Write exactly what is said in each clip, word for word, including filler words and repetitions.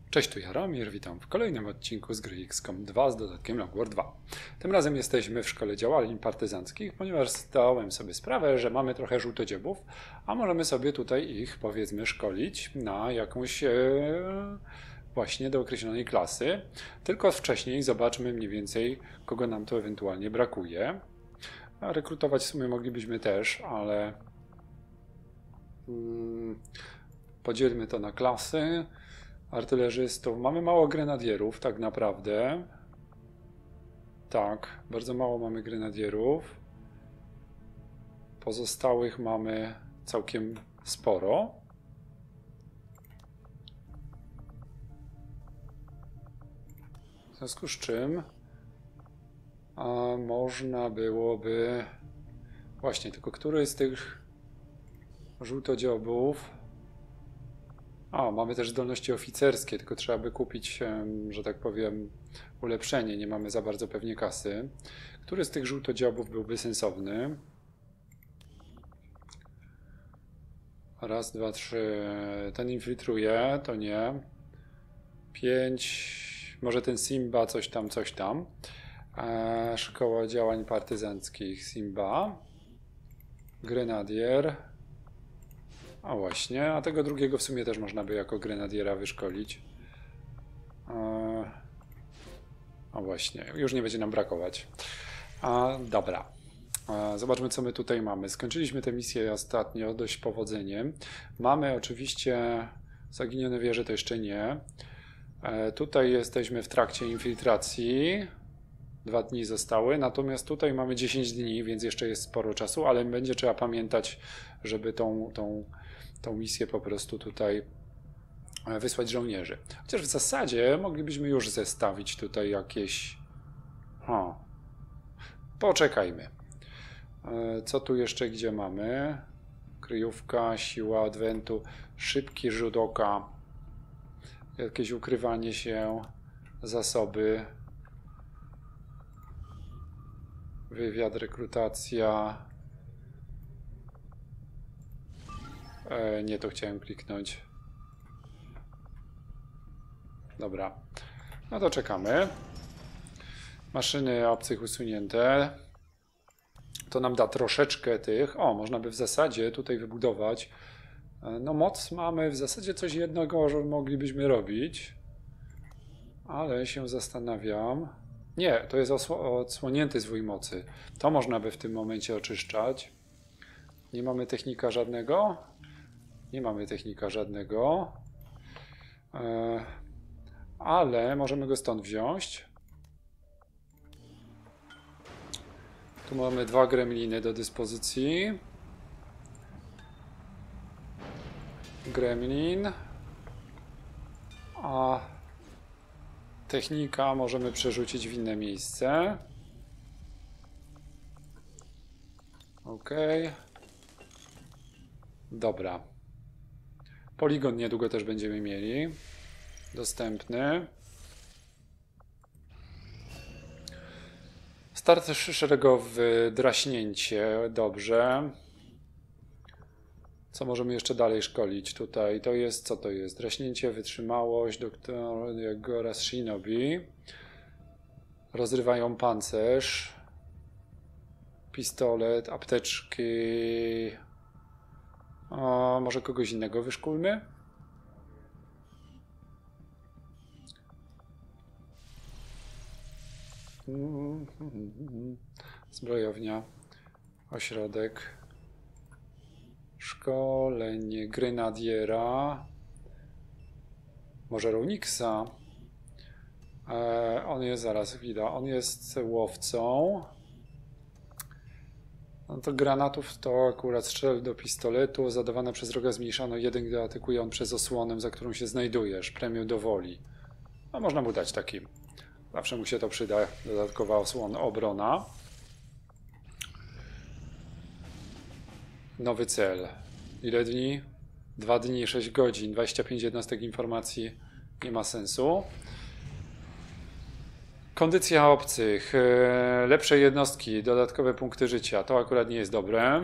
Cześć, tu Jaromir, witam w kolejnym odcinku z gry X COM dwa z dodatkiem Long War dwa. Tym razem jesteśmy w szkole działań partyzanckich, ponieważ zdałem sobie sprawę, że mamy trochę żółtodziobów, a możemy sobie tutaj ich, powiedzmy, szkolić na jakąś e, właśnie do określonej klasy. Tylko wcześniej zobaczmy mniej więcej, kogo nam to ewentualnie brakuje. A rekrutować w sumie moglibyśmy też, ale hmm, podzielmy to na klasy. Artylerzystów. Mamy mało grenadierów, tak naprawdę. Tak, bardzo mało mamy grenadierów. Pozostałych mamy całkiem sporo. W związku z czym a można byłoby... Właśnie, tylko który z tych żółtodziobów... A, mamy też zdolności oficerskie, tylko trzeba by kupić, że tak powiem, ulepszenie. Nie mamy za bardzo pewnie kasy. Który z tych żółtodziobów byłby sensowny? Raz, dwa, trzy. Ten infiltruje, to nie. Pięć. Może ten Simba, coś tam, coś tam. Eee, Szkoła działań partyzanckich Simba. Grenadier. A właśnie, a tego drugiego w sumie też można by jako grenadiera wyszkolić. Eee, a właśnie, już nie będzie nam brakować. A, dobra, eee, zobaczmy, co my tutaj mamy. Skończyliśmy tę misję ostatnio dość powodzeniem. Mamy oczywiście zaginione wieże, to jeszcze nie. Eee, tutaj jesteśmy w trakcie infiltracji. Dwa dni zostały, natomiast tutaj mamy dziesięć dni, więc jeszcze jest sporo czasu, ale będzie trzeba pamiętać, żeby tą, tą, tą misję po prostu tutaj wysłać żołnierzy. Chociaż w zasadzie moglibyśmy już zestawić tutaj jakieś... Ha. Poczekajmy. Co tu jeszcze, gdzie mamy? Kryjówka, siła adwentu, szybki rzut oka, jakieś ukrywanie się, zasoby... Wywiad, rekrutacja. E, nie, to chciałem kliknąć. Dobra. No to czekamy. Maszyny obcych usunięte. To nam da troszeczkę tych. O, można by w zasadzie tutaj wybudować. No moc mamy w zasadzie coś jednego, że moglibyśmy robić. Ale się zastanawiam. Nie, to jest odsłonięty zwój mocy. To można by w tym momencie oczyszczać. Nie mamy technika żadnego. Nie mamy technika żadnego. E, ale możemy go stąd wziąć. Tu mamy dwa gremliny do dyspozycji. Gremlin. A... Technika możemy przerzucić w inne miejsce. Ok. Dobra. Poligon niedługo też będziemy mieli. Dostępny. Start szeregowy, draśnięcie. Dobrze. Co możemy jeszcze dalej szkolić tutaj? To jest, co to jest? Draśnięcie, wytrzymałość, doktor Jagora Shinobi. Rozrywają pancerz. Pistolet, apteczki. O, może kogoś innego wyszkolmy? Zbrojownia. Ośrodek. Szkolenie grenadiera. Może Roniksa. E, on jest, zaraz chwila, on jest łowcą. No to granatów to akurat strzel do pistoletu. Zadawana przez wroga zmniejszano jeden, gdy atakuje on przez osłonę, za którą się znajdujesz. Premię do woli. No można mu dać taki. Zawsze mu się to przyda. Dodatkowa osłona, obrona. Nowy cel. Ile dni? Dwa dni, sześć godzin, dwadzieścia pięć jednostek informacji. Nie ma sensu. Kondycja obcych. Lepsze jednostki, dodatkowe punkty życia. To akurat nie jest dobre.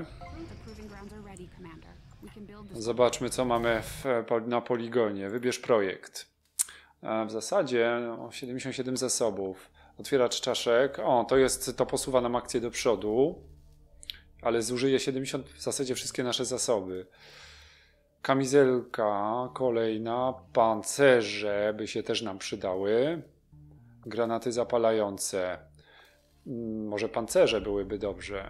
Zobaczmy, co mamy w, na poligonie. Wybierz projekt. W zasadzie no, siedemdziesiąt siedem zasobów. Otwieracz czaszek. O, to jest, to posuwa nam akcję do przodu. Ale zużyje siedemdziesiąt w zasadzie wszystkie nasze zasoby. Kamizelka kolejna. Pancerze by się też nam przydały. Granaty zapalające. Może pancerze byłyby dobrze.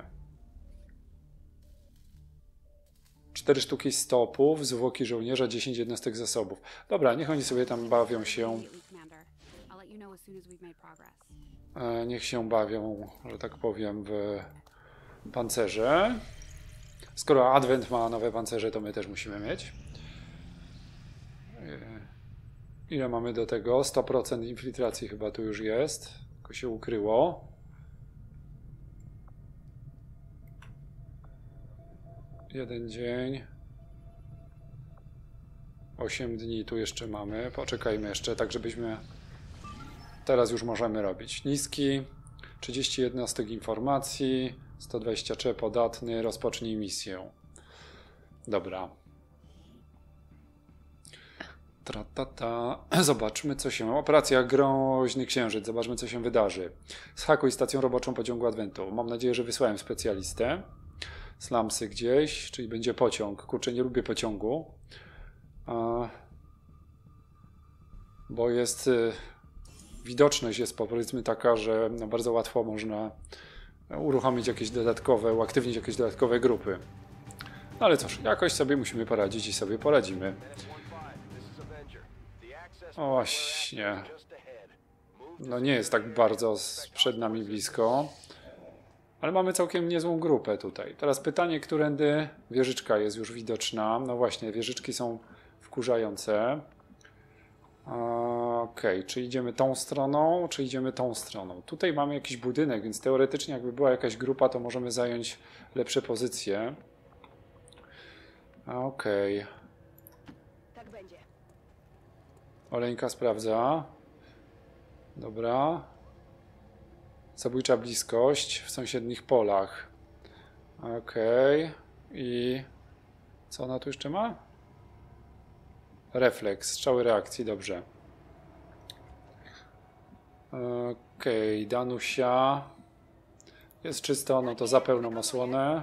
cztery sztuki stopów, zwłoki żołnierza, dziesięć jednostek zasobów. Dobra, niech oni sobie tam bawią się. E, niech się bawią, że tak powiem, w pancerze. Skoro Advent ma nowe pancerze, to my też musimy mieć. E, ile mamy do tego? sto procent infiltracji chyba tu już jest. Tylko się ukryło. Jeden dzień. osiem dni tu jeszcze mamy. Poczekajmy jeszcze, tak żebyśmy... Teraz już możemy robić. Niski, trzydzieści jednostek informacji, sto dwadzieścia trzy podatny, rozpocznij misję. Dobra. Tra, ta, ta. Zobaczmy, co się... Operacja Groźny Księżyc. Zobaczmy, co się wydarzy. Zhakuj stację roboczą pociągu Adwentu. Mam nadzieję, że wysłałem specjalistę. Slamsy gdzieś, czyli będzie pociąg. Kurczę, nie lubię pociągu. A, bo jest... Y, widoczność jest powiedzmy taka, że no, bardzo łatwo można uruchomić jakieś dodatkowe, uaktywnić jakieś dodatkowe grupy. No ale cóż, jakoś sobie musimy poradzić i sobie poradzimy. O właśnie. No nie jest tak bardzo przed nami blisko. Ale mamy całkiem niezłą grupę tutaj. Teraz pytanie, którędy wieżyczka jest już widoczna. No właśnie, wieżyczki są wkurzające. Okej, okay, czy idziemy tą stroną, czy idziemy tą stroną? Tutaj mamy jakiś budynek, więc teoretycznie jakby była jakaś grupa, to możemy zająć lepsze pozycje. Okej. Okay. Tak będzie. Oleńka sprawdza. Dobra. Zabójcza bliskość w sąsiednich polach. Okej. Okay. I co ona tu jeszcze ma? Refleks, strzały reakcji, dobrze. Okej, okay. Danusia. Jest czysto, no to za pełną osłonę.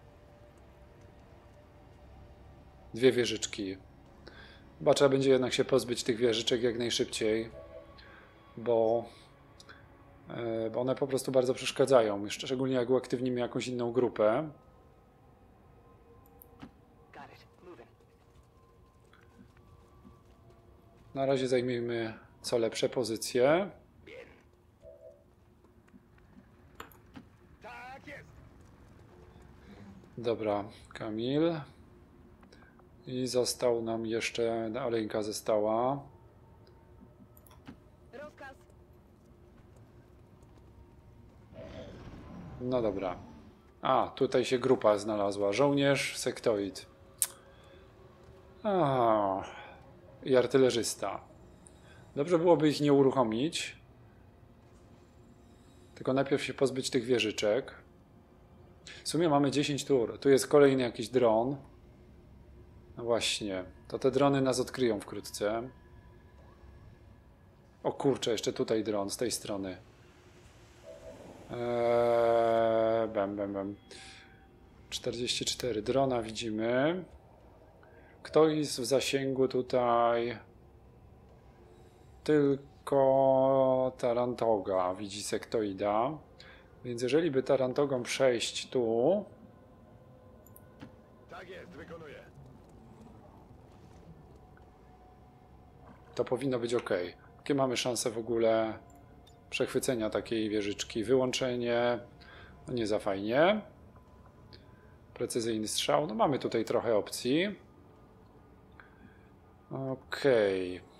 Dwie wieżyczki. Chyba trzeba będzie jednak się pozbyć tych wieżyczek jak najszybciej. Bo... bo one po prostu bardzo przeszkadzają, szczególnie jak uaktywnimy jakąś inną grupę. Na razie zajmijmy co lepsze pozycje. Dobra, Kamil. I został nam jeszcze... Oleńka została. No dobra. A, tutaj się grupa znalazła. Żołnierz, sektoid. A, i artylerzysta. Dobrze byłoby ich nie uruchomić. Tylko najpierw się pozbyć tych wieżyczek. W sumie mamy dziesięć tur. Tu jest kolejny jakiś dron. No właśnie. To te drony nas odkryją wkrótce. O kurczę, jeszcze tutaj dron z tej strony. Eee, bam, bam, bam. czterdzieści cztery drona widzimy. Kto jest w zasięgu tutaj? Tylko Tarantoga widzi sektoida. Więc jeżeli by Tarantogą przejść tu... Tak jest, wykonuję. To powinno być ok. Jakie mamy szanse w ogóle przechwycenia takiej wieżyczki? Wyłączenie, no nie za fajnie. Precyzyjny strzał, no mamy tutaj trochę opcji. Okej. Okay.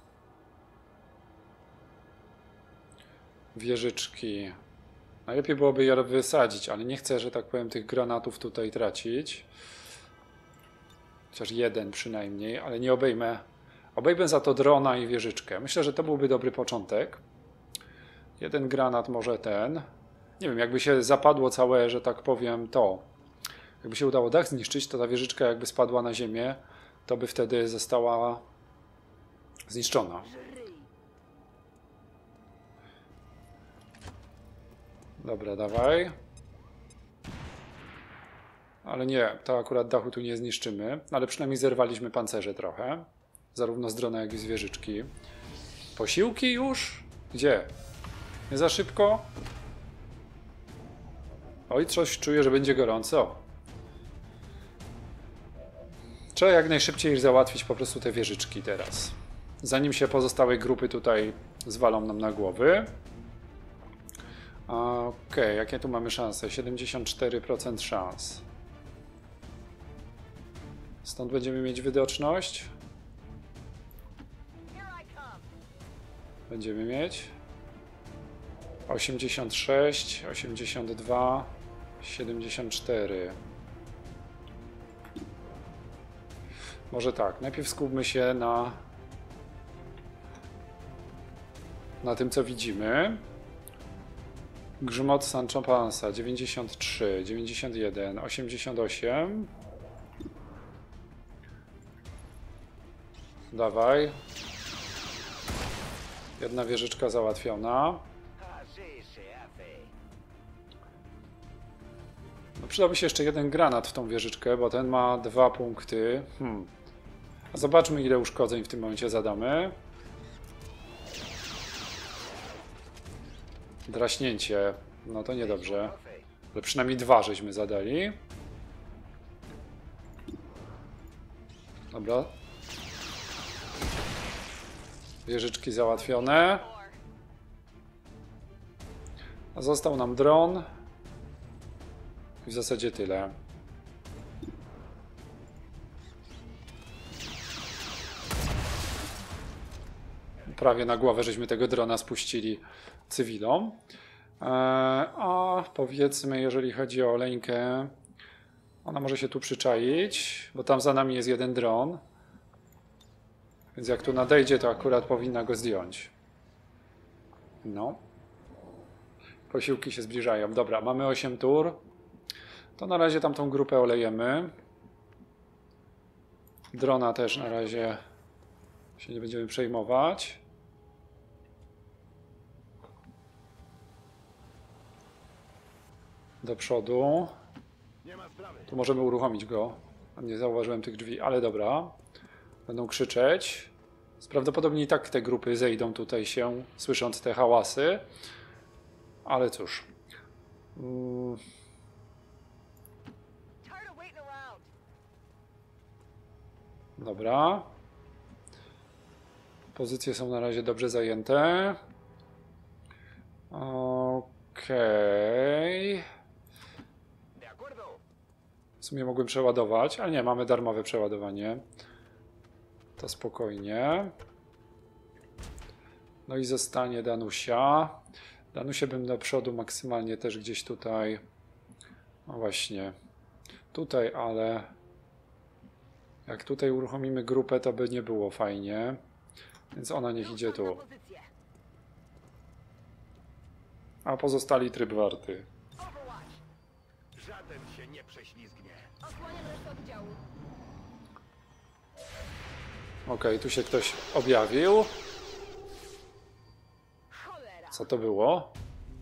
Wieżyczki. Najlepiej byłoby je wysadzić, ale nie chcę, że tak powiem, tych granatów tutaj tracić. Chociaż jeden przynajmniej, ale nie obejmę. Obejmę za to drona i wieżyczkę. Myślę, że to byłby dobry początek. Jeden granat, może ten. Nie wiem, jakby się zapadło całe, że tak powiem, to. Jakby się udało dach zniszczyć, to ta wieżyczka jakby spadła na ziemię, to by wtedy została zniszczona. Dobra, dawaj. Ale nie, to akurat dachu tu nie zniszczymy. Ale przynajmniej zerwaliśmy pancerze trochę. Zarówno z drona, jak i z wieżyczki. Posiłki już? Gdzie? Nie za szybko? Oj, coś czuję, że będzie gorąco. Trzeba jak najszybciej załatwić po prostu te wieżyczki teraz. Zanim się pozostałe grupy tutaj zwalą nam na głowy. Okej, okay, jakie tu mamy szanse? siedemdziesiąt cztery procent szans. Stąd będziemy mieć widoczność. Będziemy mieć osiemdziesiąt sześć, osiemdziesiąt dwa, siedemdziesiąt cztery. Może tak, najpierw skupmy się na na tym, co widzimy. Grzmot Sancho Panza dziewięćdziesiąt trzy, dziewięćdziesiąt jeden, osiemdziesiąt osiem. Dawaj. Jedna wieżyczka załatwiona. No, przydałby się jeszcze jeden granat w tą wieżyczkę, bo ten ma dwa punkty. Hmm. A zobaczmy, ile uszkodzeń w tym momencie zadamy. Draśnięcie. No to niedobrze. Ale przynajmniej dwa żeśmy zadali. Dobra. Wieżyczki załatwione. A został nam dron. I w zasadzie tyle. Prawie na głowę żeśmy tego drona spuścili cywilom. A powiedzmy, jeżeli chodzi o Oleńkę, ona może się tu przyczaić, bo tam za nami jest jeden dron. Więc jak tu nadejdzie, to akurat powinna go zdjąć. No. Posiłki się zbliżają. Dobra, mamy osiem tur. To na razie tamtą grupę olejemy. Drona też na razie się nie będziemy przejmować. Do przodu. Tu możemy uruchomić go. Nie zauważyłem tych drzwi, ale dobra. Będą krzyczeć. Prawdopodobnie i tak te grupy zejdą tutaj się, słysząc te hałasy. Ale cóż. Hmm. Dobra. Pozycje są na razie dobrze zajęte. Okej. Okay. W sumie mogłem przeładować, ale nie, mamy darmowe przeładowanie. To spokojnie. No i zostanie Danusia. Danusię bym do przodu maksymalnie też gdzieś tutaj. No właśnie. Tutaj, ale jak tutaj uruchomimy grupę, to by nie było fajnie. Więc ona niech idzie tu. A pozostali tryb warty. Żaden się nie prześlizgnie. Ok, tu się ktoś objawił. Co to było?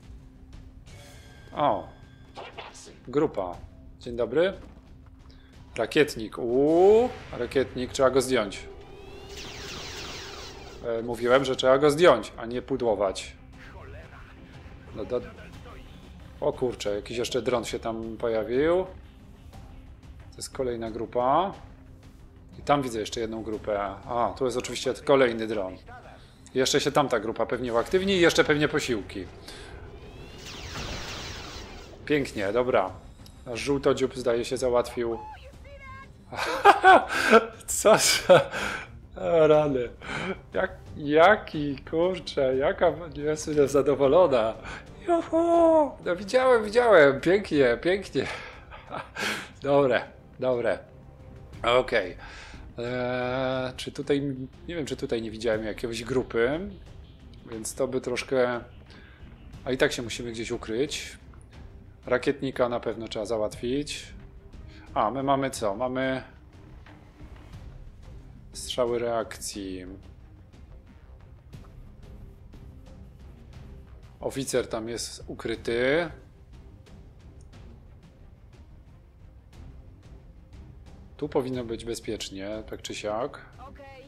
O, grupa. Dzień dobry. Rakietnik. Uuu, rakietnik, trzeba go zdjąć. E, mówiłem, że trzeba go zdjąć, a nie pudłować. No do... O kurczę, jakiś jeszcze dron się tam pojawił. To jest kolejna grupa. I tam widzę jeszcze jedną grupę. A, tu jest oczywiście kolejny dron. Jeszcze się tamta grupa pewnie uaktywni i jeszcze pewnie posiłki. Pięknie, dobra. Nasz żółtodziób zdaje się załatwił. Co za... O, rany. Jak, jaki, kurczę, jaka jestem zadowolona. Juhu! No widziałem, widziałem. Pięknie, pięknie. Dobre, dobre. Okej. Okay. Eee, czy tutaj, nie wiem, czy tutaj nie widziałem jakiejś grupy, więc to by troszkę... A i tak się musimy gdzieś ukryć. Rakietnika na pewno trzeba załatwić. A, my mamy co? Mamy strzały reakcji. Oficer tam jest ukryty. Tu powinno być bezpiecznie, tak czy siak. Okej.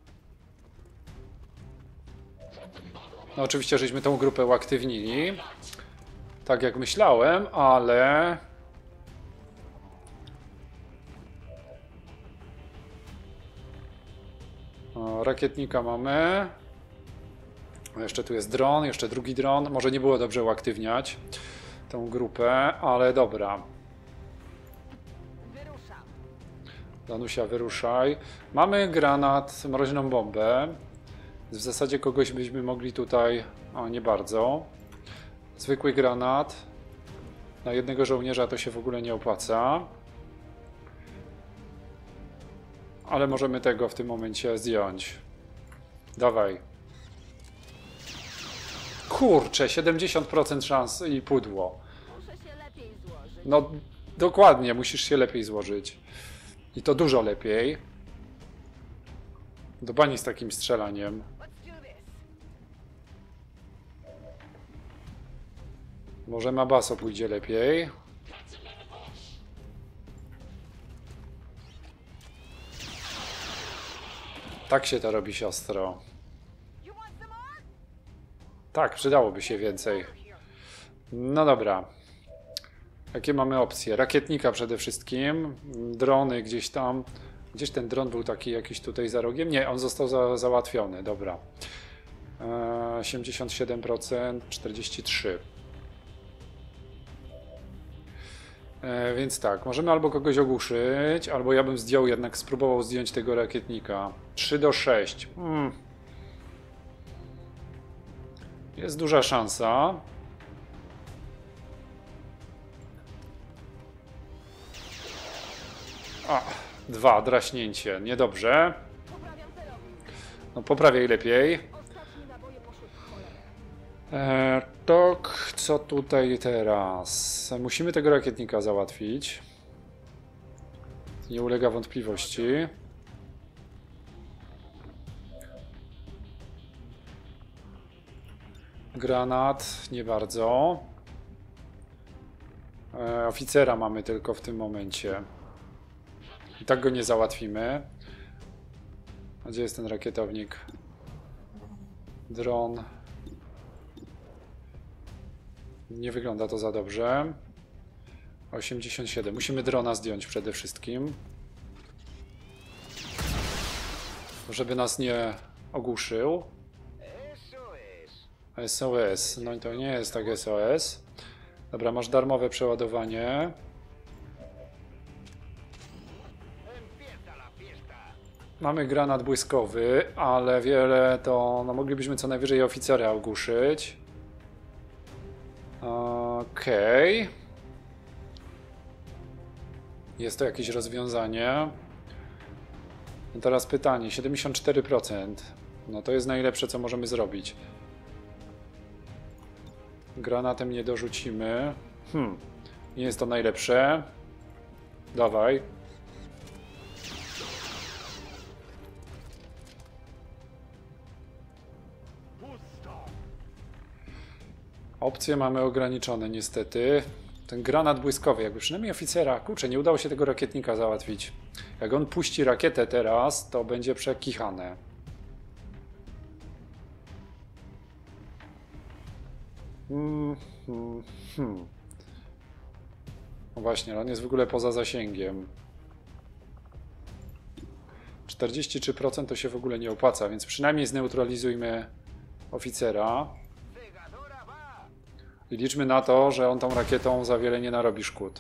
No oczywiście, żeśmy tą grupę uaktywnili. Tak jak myślałem, ale... O, rakietnika mamy. Jeszcze tu jest dron, jeszcze drugi dron. Może nie było dobrze uaktywniać tą grupę, ale dobra. Wyruszam. Danusia, wyruszaj. Mamy granat, mroźną bombę. W zasadzie kogoś byśmy mogli tutaj... O, nie bardzo. Zwykły granat. Na jednego żołnierza to się w ogóle nie opłaca. Ale możemy tego w tym momencie zdjąć. Dawaj. Kurczę, siedemdziesiąt procent szans i pudło. Muszę się lepiej złożyć. No, dokładnie, musisz się lepiej złożyć. I to dużo lepiej. Do bani z takim strzelaniem. Let's do this. Może Mabaso pójdzie lepiej. Tak się to robi, siostro. You want some more? Tak, przydałoby się więcej. No dobra. Jakie mamy opcje? Rakietnika przede wszystkim. Drony gdzieś tam. Gdzieś ten dron był taki jakiś tutaj za rogiem? Nie, on został za, załatwiony. Dobra. Eee, osiemdziesiąt siedem procent, czterdzieści trzy procent. E, więc tak, możemy albo kogoś ogłuszyć, albo ja bym zdjął, jednak spróbował zdjąć tego rakietnika. trzy do sześciu. Hmm. Jest duża szansa. A, dwa, draśnięcie. Niedobrze. Poprawiam celownik. No poprawiaj lepiej. Ostatnie naboje poszły w cholerę. E, to co tutaj teraz? Musimy tego rakietnika załatwić. Nie ulega wątpliwości. Granat, nie bardzo. E, oficera mamy tylko w tym momencie. I tak go nie załatwimy. A gdzie jest ten rakietownik? Dron. Nie wygląda to za dobrze. osiemdziesiąt siedem. Musimy drona zdjąć przede wszystkim. Żeby nas nie ogłuszył. S O S. No to nie jest tak S O S. Dobra, masz darmowe przeładowanie. Mamy granat błyskowy, ale wiele to... No moglibyśmy co najwyżej oficera ogłuszyć. Okej. Okay. Jest to jakieś rozwiązanie. No teraz pytanie. siedemdziesiąt cztery procent. No to jest najlepsze, co możemy zrobić. Granatem nie dorzucimy. Hmm. Nie jest to najlepsze. Dawaj. Opcje mamy ograniczone niestety. Ten granat błyskowy, jakby przynajmniej oficera. Kurczę, nie udało się tego rakietnika załatwić. Jak on puści rakietę teraz, to będzie przekichane. Hmm, hmm, hmm. No właśnie, ale on jest w ogóle poza zasięgiem. czterdzieści trzy procent to się w ogóle nie opłaca, więc przynajmniej zneutralizujmy oficera. I liczmy na to, że on tą rakietą za wiele nie narobi szkód.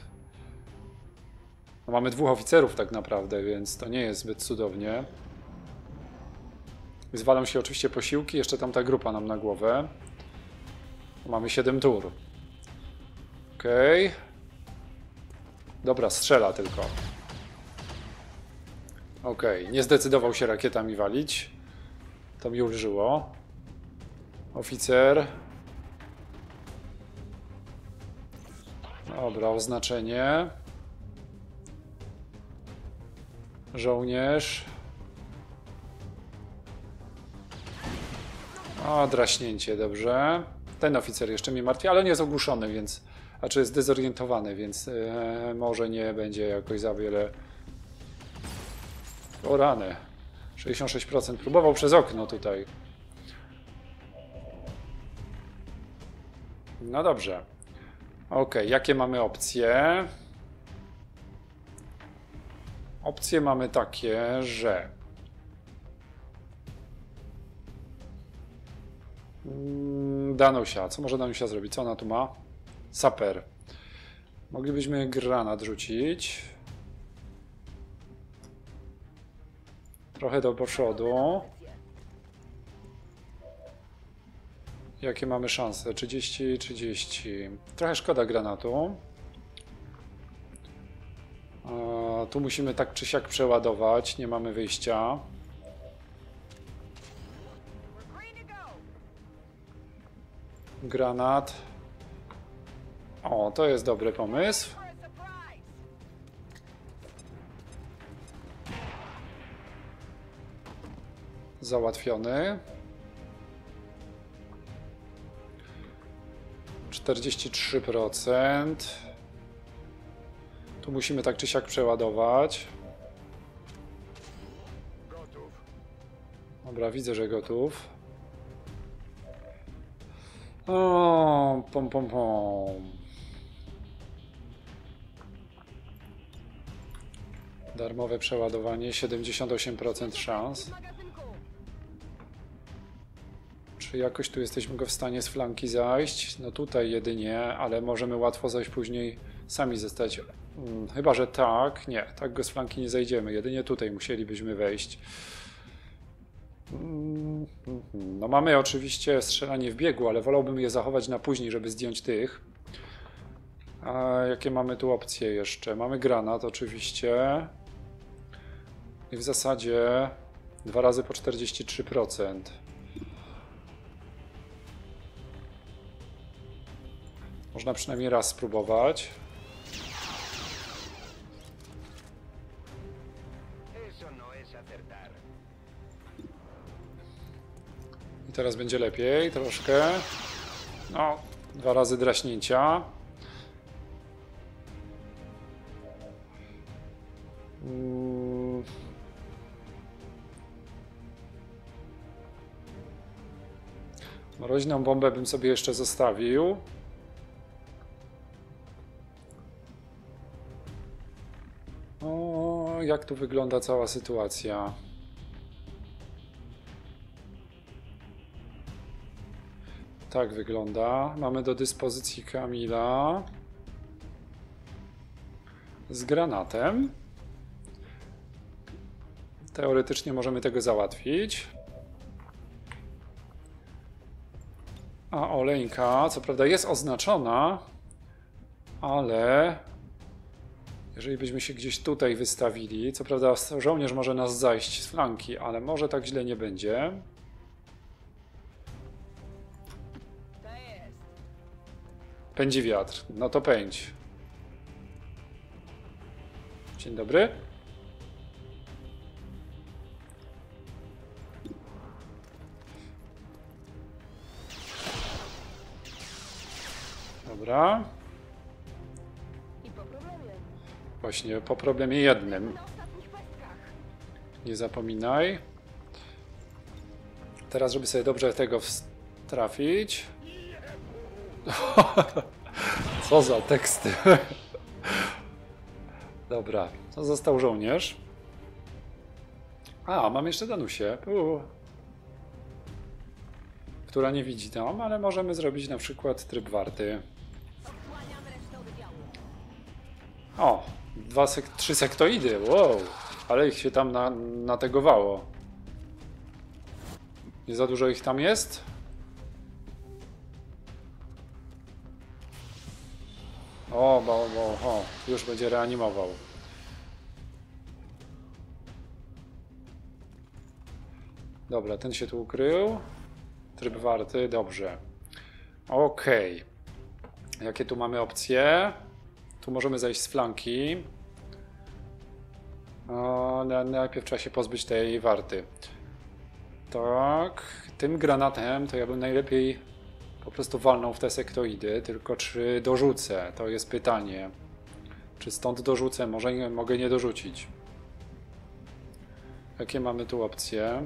No mamy dwóch oficerów tak naprawdę, więc to nie jest zbyt cudownie. Zwalą się oczywiście posiłki, jeszcze tam ta grupa nam na głowę. Mamy siedem tur. Okej. Okay. Dobra, strzela tylko. Okej, okay. Nie zdecydował się rakietami walić. To mi ulżyło. Oficer. Dobra, oznaczenie. Żołnierz. O, draśnięcie, dobrze. ten oficer jeszcze mnie martwi, ale nie jest ogłuszony, więc... Znaczy jest zdezorientowany, więc e, może nie będzie jakoś za wiele... O rany. sześćdziesiąt sześć procent. Próbował przez okno tutaj. No dobrze. Ok, jakie mamy opcje? Opcje mamy takie, że... Danusia. Co może Danusia zrobić? Co ona tu ma? Saper. Moglibyśmy granat rzucić. Trochę do przodu. Jakie mamy szanse? trzydzieści, trzydzieści. Trochę szkoda granatu. E, tu musimy tak czy siak przeładować. Nie mamy wyjścia. Granat. O, to jest dobry pomysł. Załatwiony. czterdzieści trzy procent. Tu musimy tak czy siak przeładować. Dobra, widzę, że gotów. O, pom, pom, pom. Darmowe przeładowanie, siedemdziesiąt osiem procent szans. Czy jakoś tu jesteśmy go w stanie z flanki zajść? No tutaj jedynie, ale możemy łatwo zajść później sami zostać. Hmm, chyba, że tak. Nie, tak go z flanki nie zajdziemy. Jedynie tutaj musielibyśmy wejść. Hmm, no mamy oczywiście strzelanie w biegu, ale wolałbym je zachować na później, żeby zdjąć tych. A jakie mamy tu opcje jeszcze? Mamy granat oczywiście. I w zasadzie dwa razy po czterdzieści trzy procent. Można przynajmniej raz spróbować. I teraz będzie lepiej troszkę. No, dwa razy draśnięcia. Hmm. Mroźną bombę bym sobie jeszcze zostawił. O, jak tu wygląda cała sytuacja? Tak wygląda. Mamy do dyspozycji Kamila z granatem. Teoretycznie możemy tego załatwić. A Oleńka, co prawda jest oznaczona, ale jeżeli byśmy się gdzieś tutaj wystawili, co prawda żołnierz może nas zajść z flanki, ale może tak źle nie będzie. Pędzi wiatr. No to pędź. Dzień dobry. Dobra. I po problemie. Właśnie po problemie jednym. Na ostatnich pestkach. Nie zapominaj. Teraz, żeby sobie dobrze tego trafić. Co za teksty. Dobra, to został żołnierz. A, mam jeszcze Danusię, U. która nie widzi tam, ale możemy zrobić na przykład tryb warty. Odsłaniam resztę oddziału. O, dwa sek trzy sektoidy, wow, ale ich się tam na nategowało. Nie za dużo ich tam jest? O, bo, bo, o, już będzie reanimował. Dobra, ten się tu ukrył. Tryb warty, dobrze. Okej. Jakie tu mamy opcje? Tu możemy zejść z flanki. O, najpierw trzeba się pozbyć tej warty. Tak, tym granatem to ja bym najlepiej po prostu walną w te sektoidy, tylko czy dorzucę? To jest pytanie. Czy stąd dorzucę? Może nie, mogę nie dorzucić. Jakie mamy tu opcje?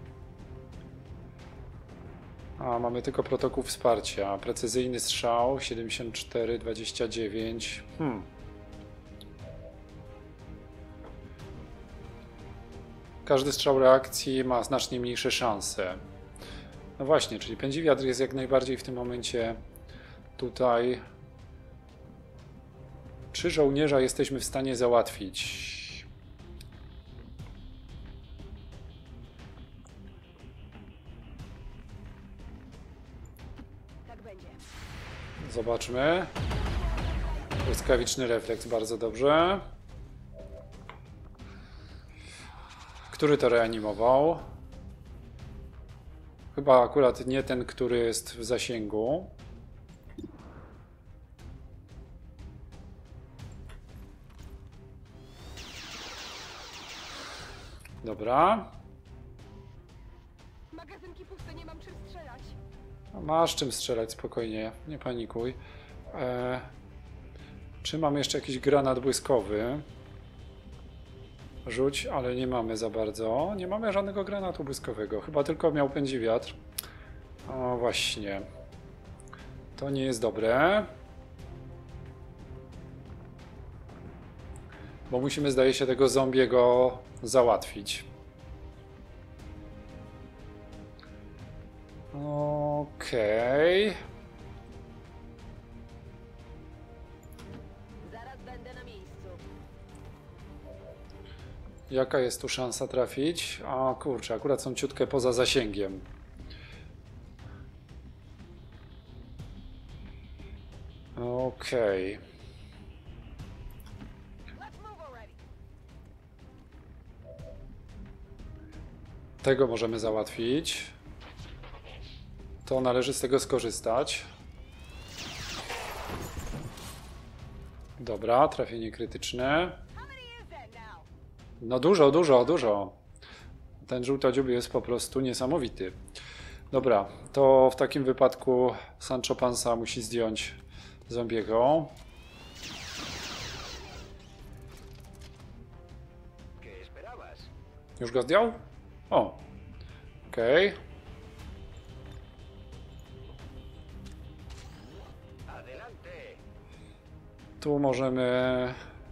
A, mamy tylko protokół wsparcia. Precyzyjny strzał siedemdziesiąt cztery, dwadzieścia dziewięć. Hmm. Każdy strzał reakcji ma znacznie mniejsze szanse. No właśnie, czyli pędzi wiatr jest jak najbardziej w tym momencie tutaj. Trzy żołnierza jesteśmy w stanie załatwić. Tak będzie. Zobaczmy. Błyskawiczny refleks, bardzo dobrze. Który to reanimował? Chyba akurat nie ten, który jest w zasięgu. Dobra. Magazynki puste, nie mam czym strzelać. Masz czym strzelać, spokojnie, nie panikuj. E, czy mam jeszcze jakiś granat błyskowy? Rzuć, ale nie mamy za bardzo. Nie mamy żadnego granatu błyskowego. Chyba tylko miał pędzi wiatr. O, właśnie. To nie jest dobre. Bo musimy, zdaje się, tego zombiego załatwić. Okej. Okay. Zaraz będę na miejscu. Jaka jest tu szansa trafić? A kurczę, akurat są ciutkę poza zasięgiem. Okej. Okay. Tego możemy załatwić. To należy z tego skorzystać. Dobra, trafienie krytyczne. No dużo, dużo, dużo. Ten żółtodziób jest po prostu niesamowity. Dobra, to w takim wypadku Sancho Panza musi zdjąć zombiego. Już go zdjął? O, okej. Okay. Tu możemy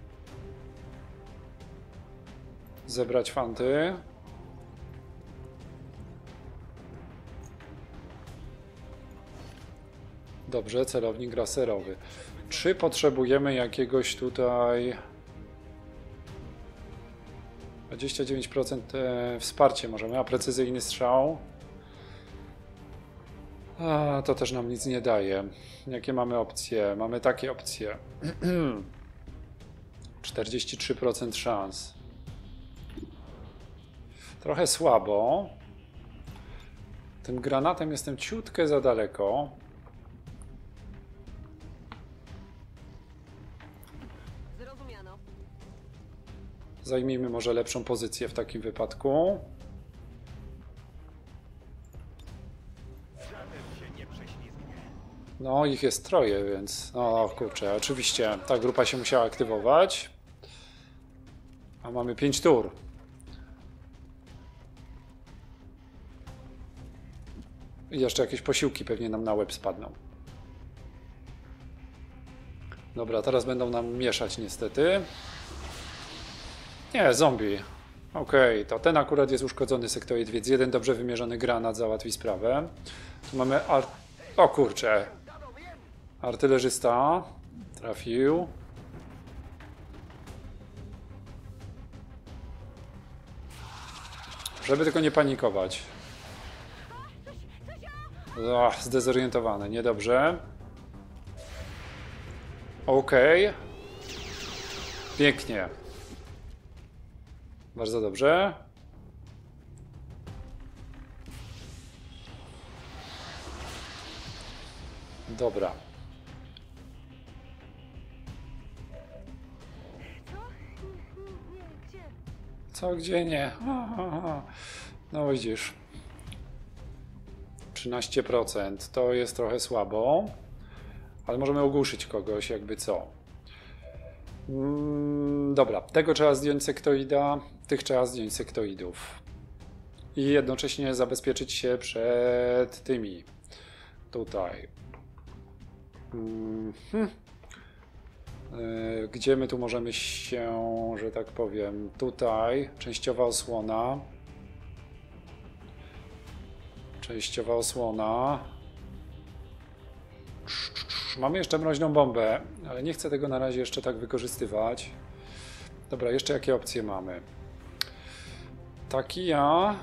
zebrać fanty. Dobrze, celownik laserowy. Czy potrzebujemy jakiegoś tutaj... dwadzieścia dziewięć procent wsparcie możemy, a precyzyjny strzał? A, to też nam nic nie daje. Jakie mamy opcje? Mamy takie opcje. czterdzieści trzy procent szans. Trochę słabo. Tym granatem jestem ciutkę za daleko. Zrozumiano. Zajmijmy może lepszą pozycję w takim wypadku. No, ich jest troje, więc... No kurczę, oczywiście ta grupa się musiała aktywować. A mamy pięć tur. I jeszcze jakieś posiłki pewnie nam na łeb spadną. Dobra, teraz będą nam mieszać niestety. Nie, zombie. Okej, okay, to ten akurat jest uszkodzony sektoid, więc jeden dobrze wymierzony granat załatwi sprawę. Tu mamy... Ar... O kurczę. Artylerzysta. Trafił. Żeby tylko nie panikować. O, zdezorientowany, niedobrze. Okej. Okay. Pięknie. Bardzo dobrze. Dobra. Co? Gdzie nie? No widzisz. trzynaście procent. To jest trochę słabo. Ale możemy ogłuszyć kogoś, jakby co. Mm, dobra, tego trzeba zdjąć sektoida, tych trzeba zdjąć sektoidów. I jednocześnie zabezpieczyć się przed tymi. Tutaj. Mm, hmm. Gdzie my tu możemy się, że tak powiem, tutaj, częściowa osłona. Częściowa osłona. Mamy jeszcze mroźną bombę, ale nie chcę tego na razie jeszcze tak wykorzystywać. Dobra, jeszcze jakie opcje mamy? Taki ja.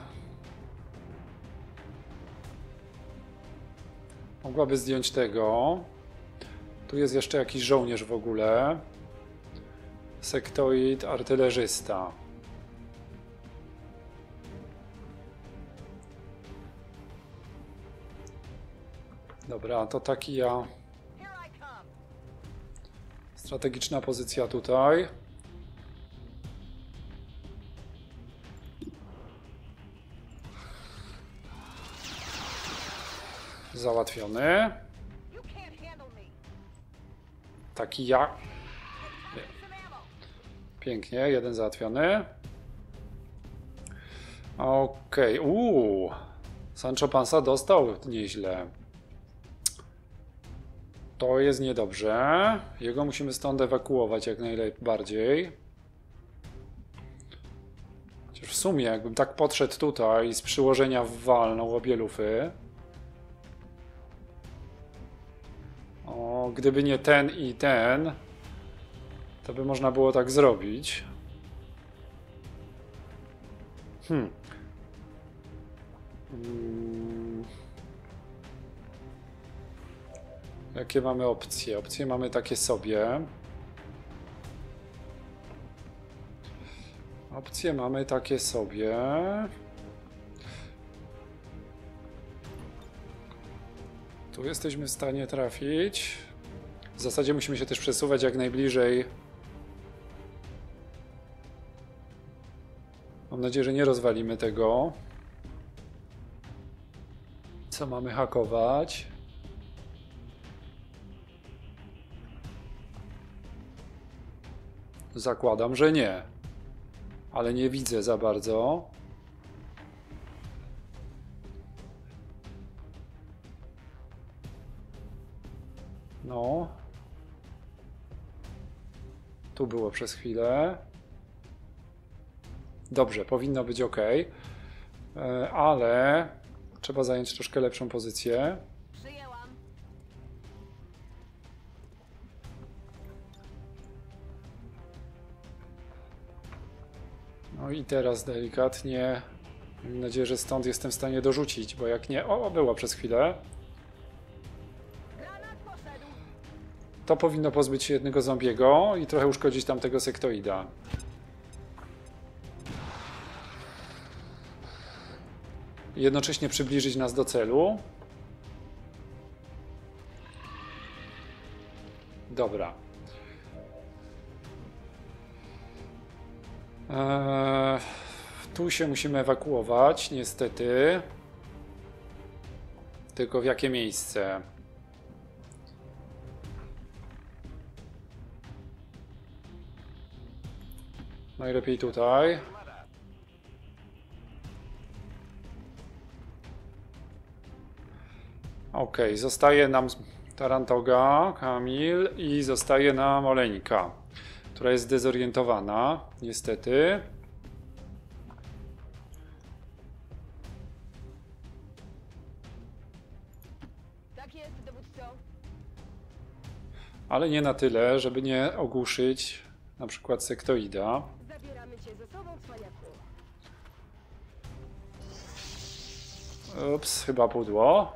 Mogłaby zdjąć tego. Tu jest jeszcze jakiś żołnierz w ogóle. Sektoid, artylerzysta. Dobra, to taki ja. Strategiczna pozycja tutaj. Załatwiony. Taki ja. Pięknie, jeden załatwiony. Okej, okay. Uuu. Sancho Panza dostał nieźle. To jest niedobrze. Jego musimy stąd ewakuować jak najbardziej. Chociaż w sumie, jakbym tak podszedł tutaj i z przyłożenia walnął obie lufy. O, gdyby nie ten i ten, to by można było tak zrobić. Hmm. Hmm. Jakie mamy opcje? Opcje mamy takie sobie. Opcje mamy takie sobie. Tu jesteśmy w stanie trafić. W zasadzie musimy się też przesuwać jak najbliżej. Mam nadzieję, że nie rozwalimy tego. Co mamy hakować? Zakładam, że nie. Ale nie widzę za bardzo. No. Tu było przez chwilę. Dobrze, powinno być ok. Ale trzeba zająć troszkę lepszą pozycję. Przyjęłam. No i teraz delikatnie. Mam nadzieję, że stąd jestem w stanie dorzucić, bo jak nie... O, było przez chwilę. Granat poszedł. To powinno pozbyć się jednego zombiego i trochę uszkodzić tamtego sektoida. I jednocześnie przybliżyć nas do celu. Dobra. Eee, tu się musimy ewakuować, niestety. Tylko w jakie miejsce? Najlepiej tutaj. Ok, zostaje nam Tarantoga, Kamil i zostaje nam Oleńka, która jest zdezorientowana, niestety. Tak jest, dowódco. Ale nie na tyle, żeby nie ogłuszyć na przykład sektoida. Zabieramy cię ze sobą, cwaniaku. Ups, chyba pudło.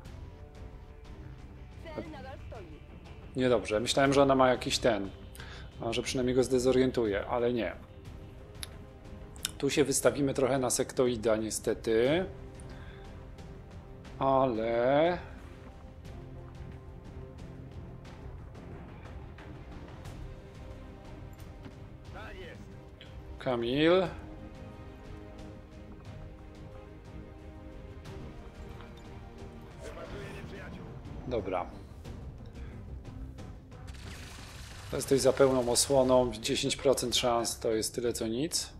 Cel nadal stoi. Niedobrze, myślałem, że ona ma jakiś ten, a że przynajmniej go zdezorientuje, ale nie. Tu się wystawimy trochę na sektoida, niestety. Ale... Kamil. Dobra. Jesteś za pełną osłoną, dziesięć procent szans to jest tyle co nic.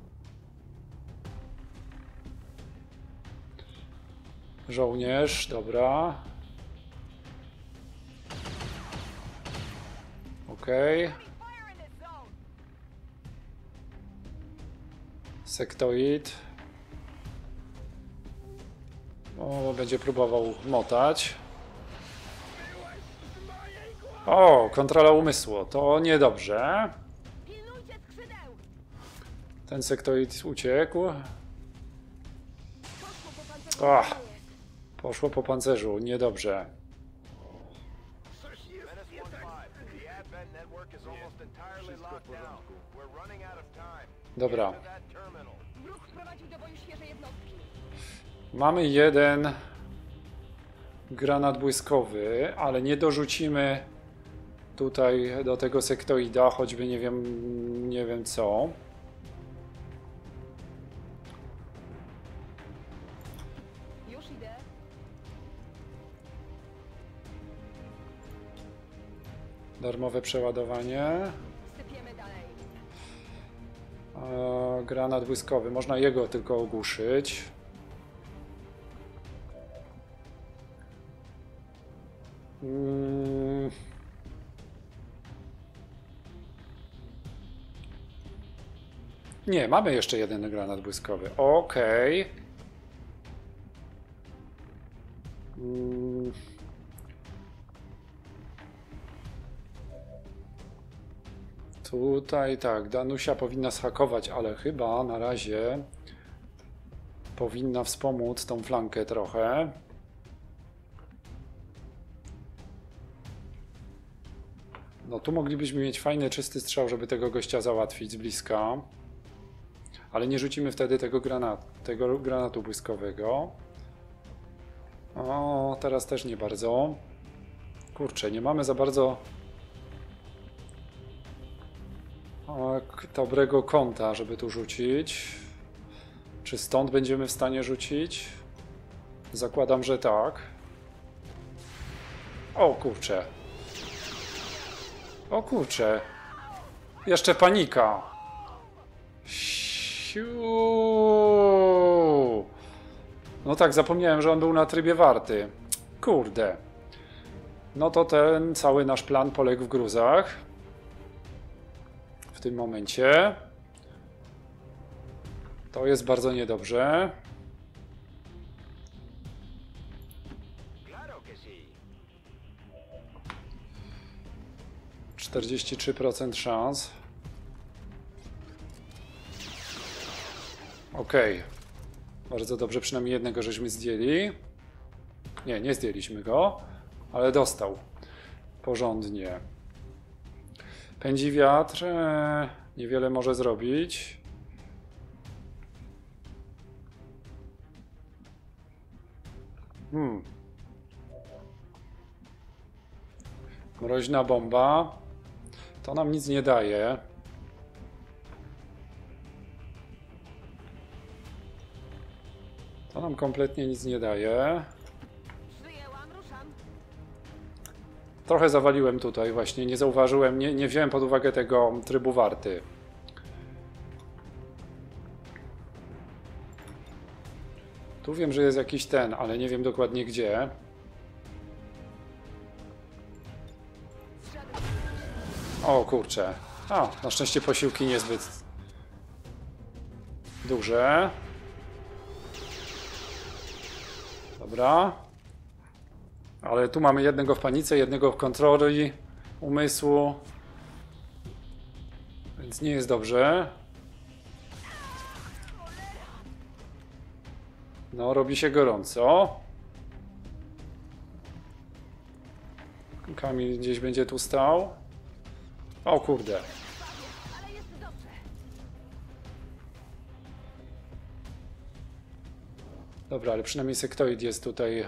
Żołnierz, dobra. Okej. Okay. Sektoid. O, będzie próbował motać. O, kontrola umysłu. To niedobrze. Ten sektoid uciekł. O, poszło po pancerzu. Niedobrze. Dobra. Mamy jeden granat błyskowy, ale nie dorzucimy tutaj do tego sektoida, choćby nie wiem, nie wiem co. Już idę. Darmowe przeładowanie. Sypiemy dalej. E, granat błyskowy, można jego tylko ogłuszyć. Hmm. Nie, mamy jeszcze jeden granat błyskowy. Okej. Okay. Hmm. Tutaj tak, Danusia powinna zhakować, ale chyba na razie powinna wspomóc tą flankę trochę. No tu moglibyśmy mieć fajny, czysty strzał, żeby tego gościa załatwić z bliska. Ale nie rzucimy wtedy tego granatu, tego granatu błyskowego. O, teraz też nie bardzo. Kurczę, nie mamy za bardzo o, dobrego kąta, żeby tu rzucić. Czy stąd będziemy w stanie rzucić? Zakładam, że tak. O kurczę. O kurczę. Jeszcze panika. Siu. No tak, zapomniałem, że on był na trybie warty. Kurde. No to ten cały nasz plan poległ w gruzach. W tym momencie. To jest bardzo niedobrze. czterdzieści trzy procent szans. Okej. Okay. Bardzo dobrze, przynajmniej jednego żeśmy zdjęli. Nie, nie zdjęliśmy go, ale dostał porządnie. Pędzi wiatr. Eee, niewiele może zrobić. Hmm. Mroźna bomba. To nam nic nie daje. To nam kompletnie nic nie daje. Przyjęłam, ruszam. Trochę zawaliłem tutaj właśnie, nie zauważyłem, nie, nie wziąłem pod uwagę tego trybu warty. Tu wiem, że jest jakiś ten, ale nie wiem dokładnie gdzie. O kurczę. A, na szczęście posiłki niezbyt duże. Dobra. Ale tu mamy jednego w panice, jednego w kontroli umysłu. Więc nie jest dobrze. No, robi się gorąco. Kamil gdzieś będzie tu stał. O kurde. Ale jest dobrze. Dobra, ale przynajmniej sektoid jest tutaj.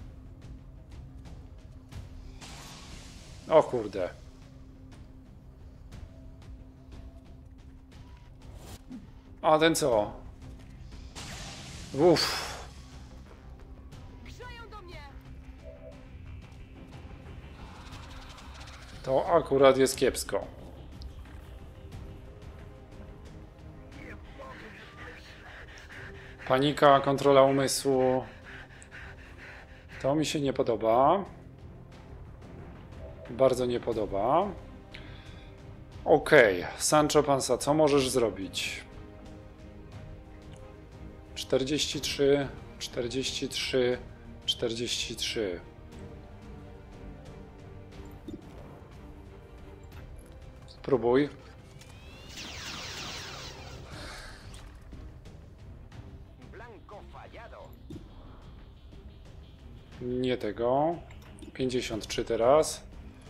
O kurde. A ten co? Uff. Grzają do mnie. To akurat jest kiepsko. Panika, kontrola umysłu. To mi się nie podoba. Bardzo nie podoba. Okej, okay. Sancho Panza, co możesz zrobić? czterdzieści trzy, czterdzieści trzy, czterdzieści trzy. Spróbuj. Nie tego. pięćdziesiąt trzy teraz.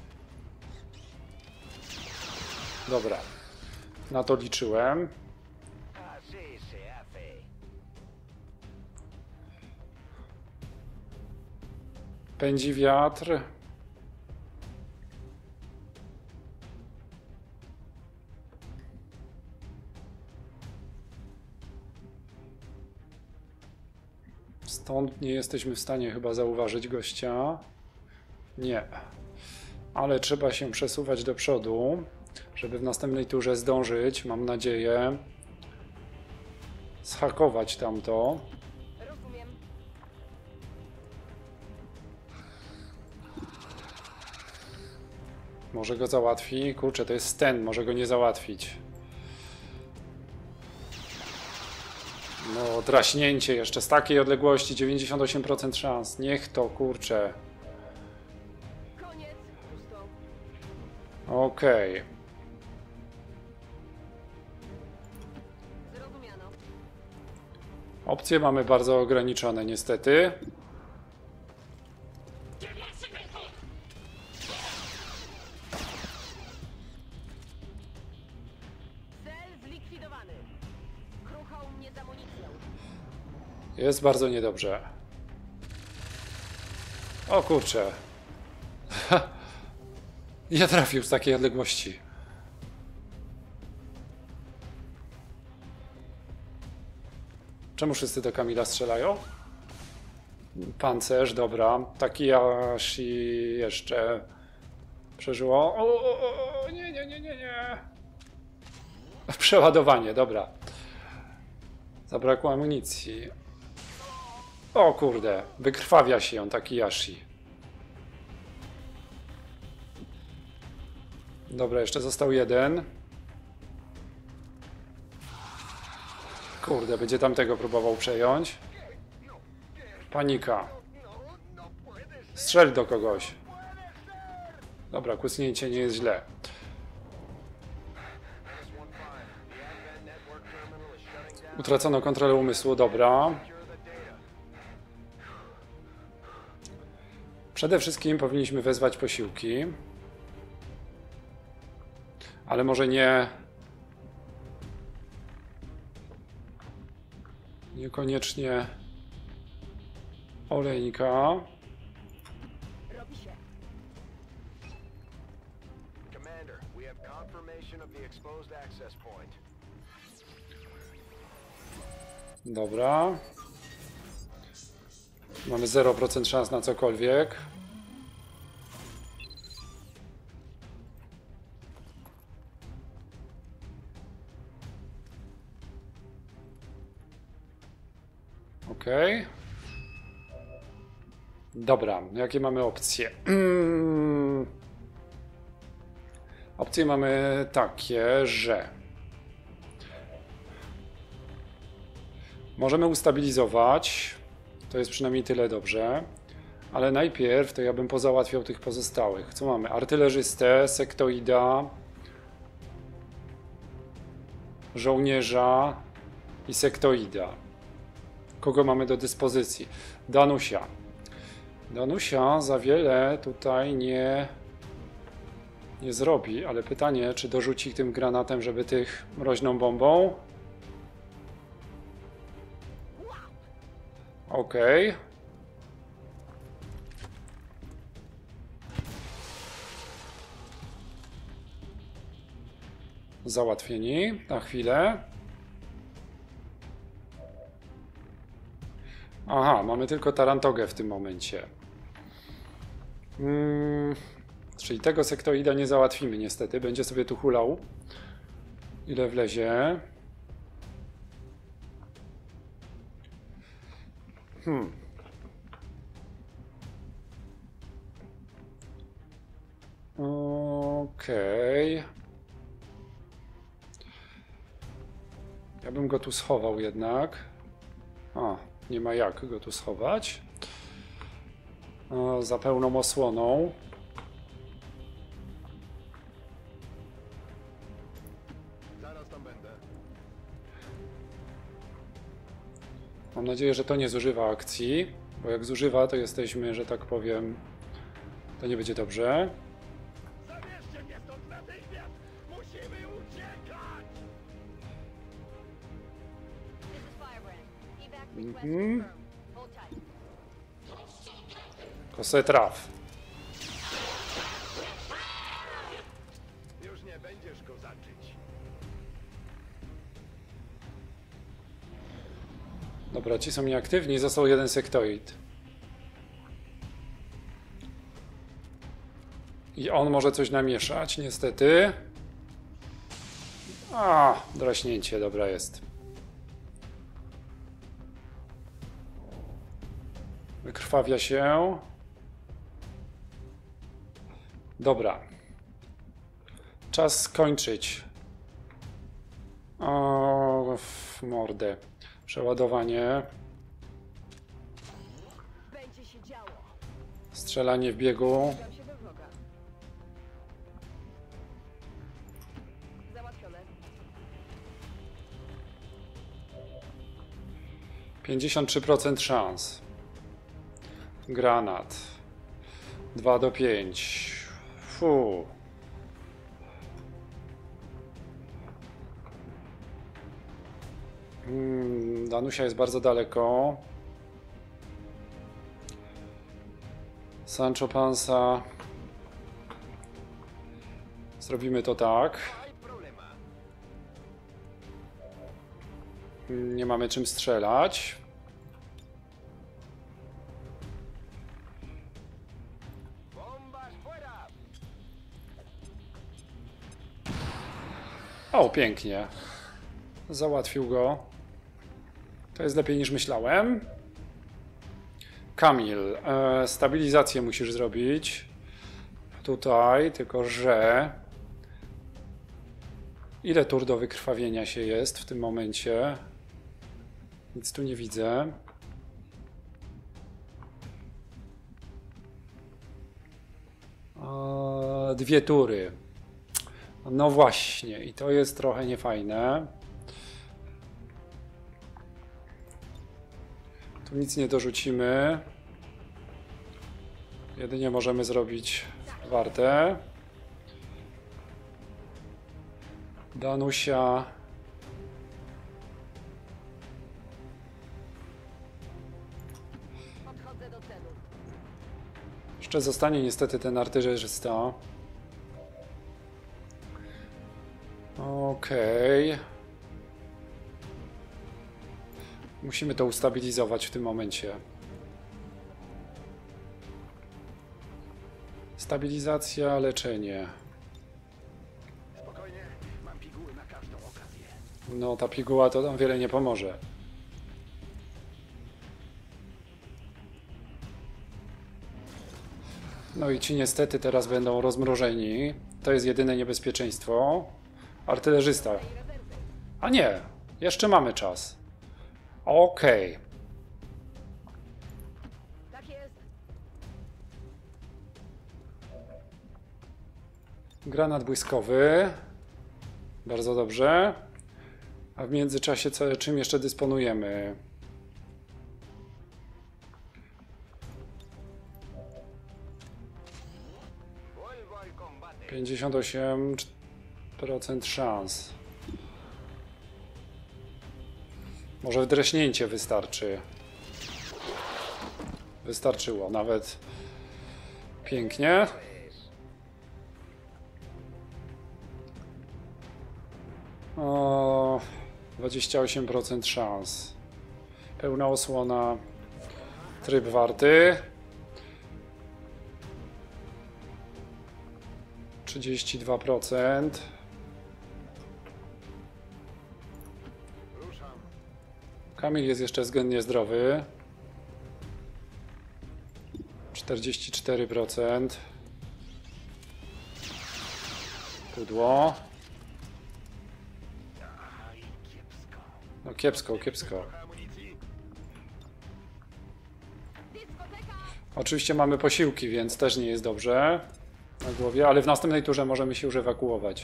Dobra. Na to liczyłem. Pędzi wiatr. Stąd nie jesteśmy w stanie chyba zauważyć gościa. Nie. Ale trzeba się przesuwać do przodu, żeby w następnej turze zdążyć, mam nadzieję, zhakować tamto. Rozumiem. Może go załatwi? Kurczę, to jest ten, może go nie załatwić. No, draśnięcie jeszcze z takiej odległości, dziewięćdziesiąt osiem procent szans. Niech to, kurczę. Koniec. Pusto. Okej. Okay. Zrozumiano. Opcje mamy bardzo ograniczone, niestety. Cel zlikwidowany. Kruchał mnie z amunicją. Jest bardzo niedobrze. O kurczę. Nie trafił z takiej odległości. Czemu wszyscy do Kamila strzelają? Pancerz, dobra. Takiyashi jeszcze przeżyło. O, o, o, nie, nie, nie, nie, nie. Przeładowanie, dobra. Zabrakło amunicji. O kurde, wykrwawia się ją Takiyashi. Dobra, jeszcze został jeden. Kurde, będzie tamtego próbował przejąć. Panika. Strzel do kogoś. Dobra, kłysnięcie nie jest źle. Utracono kontrolę umysłu, dobra. Przede wszystkim powinniśmy wezwać posiłki. Ale może nie... Niekoniecznie olejnika. Robi się. Commander, we have confirmation of the exposed access point. Dobra. Mamy zero procent szans na cokolwiek. Okej. Okay. Dobra, jakie mamy opcje? Mm. Opcje mamy takie, że możemy ustabilizować, to jest przynajmniej tyle dobrze, ale najpierw to ja bym pozałatwiał tych pozostałych. Co mamy? Artylerzystę, sektoida, żołnierza i sektoida. Kogo mamy do dyspozycji? Danusia. Danusia za wiele tutaj nie, nie zrobi, ale pytanie, czy dorzuci tym granatem, żeby tych mroźną bombą? Okej. Okay. Załatwieni na chwilę. Aha, mamy tylko Tarantogę w tym momencie. Hmm, Czyli tego sektoida nie załatwimy niestety. Będzie sobie tu hulał. Ile wlezie. Hmm. Okej. Okay. Ja bym go tu schował jednak. A, nie ma jak go tu schować. O, za pełną osłoną. Zaraz tam będę. Mam nadzieję, że to nie zużywa akcji, bo jak zużywa, to jesteśmy, że tak powiem, to nie będzie dobrze. Zabierzcie mnie stąd natychmiast! Musimy uciekać! This is Firebrand. Evac request Mhm. confirmed. Hold tight. Kosę traf. Już nie będziesz go zacząć. Dobra, ci są nieaktywni, został jeden sektoid. I on może coś namieszać, niestety. A, draśnięcie, dobra jest. Wykrwawia się. Dobra. Czas skończyć. O, w mordę. Przeładowanie. Będzie się działo. Strzelanie w biegu. Dam się do wroga. Załatwione. pięćdziesiąt trzy procent szans. Granat. dwa do pięć. Fu. Mm, Danusia jest bardzo daleko. Sancho Panza. Zrobimy to tak. Nie mamy czym strzelać. O, pięknie. Załatwił go. To jest lepiej niż myślałem. Kamil, e, stabilizację musisz zrobić. Tutaj, tylko że... Ile tur do wykrwawienia się jest w tym momencie? Nic tu nie widzę. E, dwie tury. No właśnie, i to jest trochę niefajne. Tu nic nie dorzucimy. Jedynie możemy zrobić wartę. Danusia. Podchodzę do celu. Jeszcze zostanie niestety ten artylerzysta. Okej. Okay. Musimy to ustabilizować w tym momencie. Stabilizacja, leczenie. Spokojnie, mam piguły na każdą okazję. No, ta piguła to nam wiele nie pomoże. No i ci niestety teraz będą rozmrożeni. To jest jedyne niebezpieczeństwo. Artylerzysta. A nie, jeszcze mamy czas. Okej. Okay. Tak jest. Granat błyskowy. Bardzo dobrze. A w międzyczasie co, czym jeszcze dysponujemy? pięćdziesiąt osiem procent szans. Może wdreśnięcie wystarczy. Wystarczyło nawet. Pięknie. O, dwadzieścia osiem procent szans. Pełna osłona. Tryb warty. trzydzieści dwa procent. Ruszam. Kamil jest jeszcze względnie zdrowy. czterdzieści cztery procent. Pudło. No kiepsko, kiepsko. Oczywiście mamy posiłki, więc też nie jest dobrze na głowie, ale w następnej turze możemy się już ewakuować.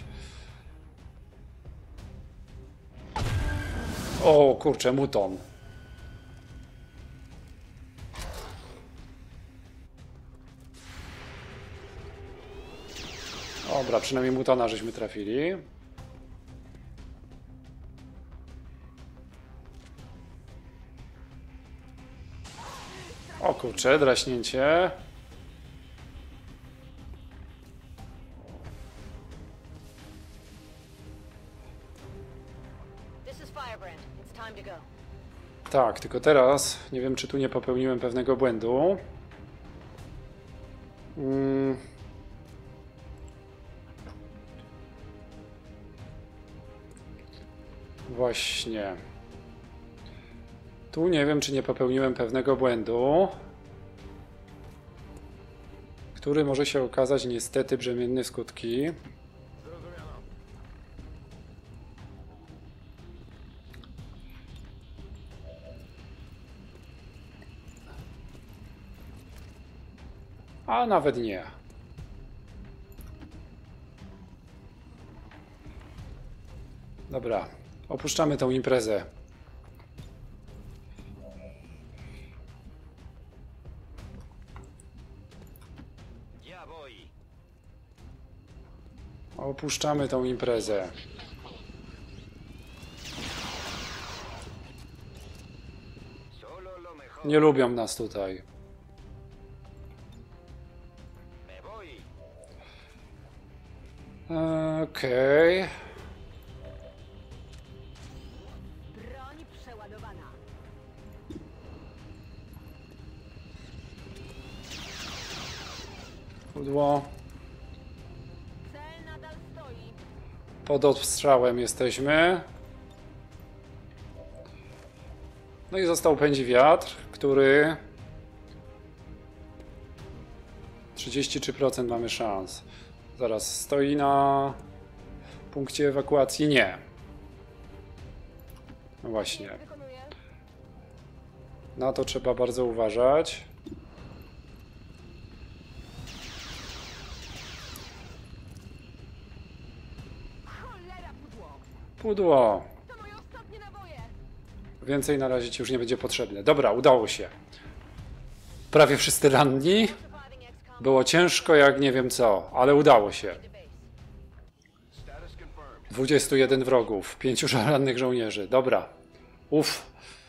O kurczę, muton. Dobra, przynajmniej mutona żeśmy trafili. O kurczę, draśnięcie. This is Firebrand. It's time to go. Tak, tylko teraz nie wiem, czy tu nie popełniłem pewnego błędu. Hmm. Właśnie. Tu nie wiem, czy nie popełniłem pewnego błędu, który może się okazać niestety brzemienny w skutki. Zrozumiano. A nawet nie. Dobra, opuszczamy tą imprezę. Ja boi. Opuszczamy tą imprezę. Solo lo mejor. Nie lubią nas tutaj. Me voy. Okej. Broń przeładowana. Pudło. Cel nadal stoi. Pod ostrzałem jesteśmy. No i został pędzi wiatr, który... trzydzieści trzy procent mamy szans. Zaraz stoi na punkcie ewakuacji? Nie. No właśnie. Wykonuję. Na to trzeba bardzo uważać. Cholera, pudło. Pudło. To moje ostatnie naboje. Więcej na razie ci już nie będzie potrzebne. Dobra, udało się. Prawie wszyscy ranni. Surviving X-Com Było ciężko jak nie wiem co, ale udało się. to base. Status confirmed. dwudziestu jeden wrogów, pięciu rannych żołnierzy. Dobra. Uff.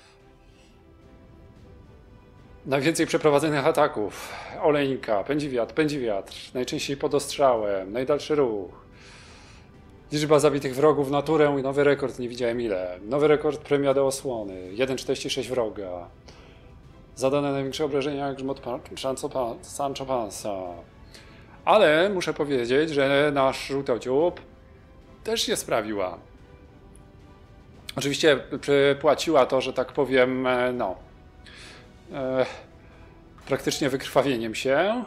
Najwięcej przeprowadzonych ataków. Olejnika, pędzi wiatr, pędzi wiatr. Najczęściej pod ostrzałem, najdalszy ruch. Liczba zabitych wrogów, naturę i nowy rekord, nie widziałem ile. Nowy rekord, premia do osłony. jeden przecinek czterdzieści sześć wroga. Zadane największe obrażenia jak grzmot Sancho Panza. Ale muszę powiedzieć, że nasz żółtociób też się sprawiła. Oczywiście przypłaciła to, że tak powiem, no, e, praktycznie wykrwawieniem się.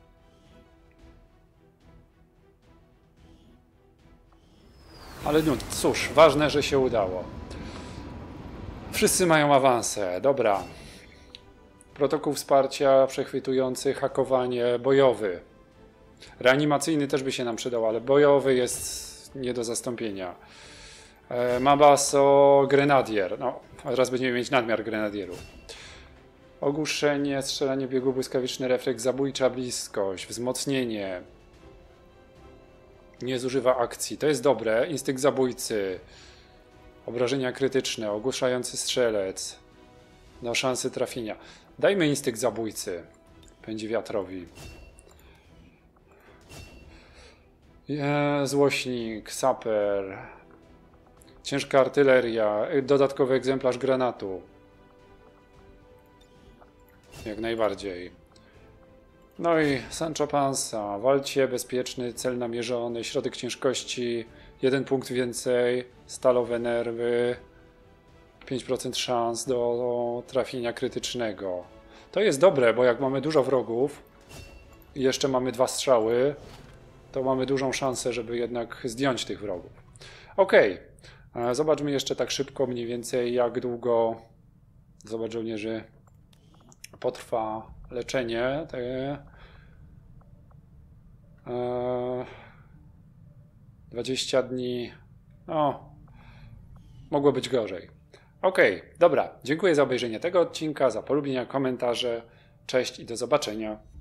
Ale no cóż, ważne, że się udało. Wszyscy mają awanse, dobra. Protokół wsparcia przechwytujący hakowanie bojowy. Reanimacyjny też by się nam przydał, ale bojowy jest nie do zastąpienia. E, Mabaso Grenadier. No, teraz będziemy mieć nadmiar grenadierów. Ogłuszenie, strzelanie biegu, błyskawiczny refleks, zabójcza bliskość, wzmocnienie. Nie zużywa akcji. To jest dobre. Instynkt zabójcy. Obrażenia krytyczne, ogłuszający strzelec. No, szansy trafienia. Dajmy instynkt zabójcy. Pędzi wiatrowi. Je, złośnik, saper. Ciężka artyleria. Dodatkowy egzemplarz granatu. Jak najbardziej. No i Sancho Panza, walcie, bezpieczny, cel namierzony, środek ciężkości, jeden punkt więcej, stalowe nerwy, pięć procent szans do trafienia krytycznego. To jest dobre, bo jak mamy dużo wrogów i jeszcze mamy dwa strzały, to mamy dużą szansę, żeby jednak zdjąć tych wrogów. Ok, zobaczmy jeszcze tak szybko mniej więcej, jak długo, zobacz żołnierzy, potrwa leczenie. Te, e, dwadzieścia dni, no, mogło być gorzej. Ok, dobra, dziękuję za obejrzenie tego odcinka, za polubienia, komentarze, cześć i do zobaczenia.